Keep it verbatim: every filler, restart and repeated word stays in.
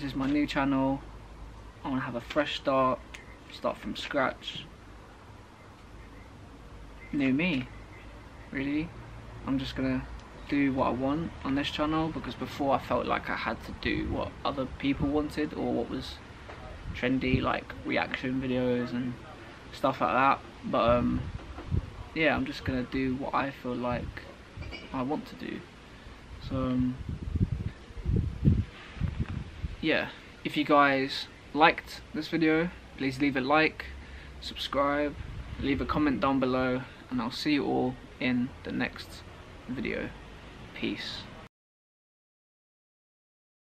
This is my new channel. I want to have a fresh start, start from scratch. New me, really. I'm just gonna do what I want on this channel, because before I felt like I had to do what other people wanted or what was trendy, like reaction videos and stuff like that. But um, yeah, I'm just gonna do what I feel like I want to do. So um, yeah, if you guys liked this video, please leave a like, subscribe, leave a comment down below, and I'll see you all in the next video. Peace.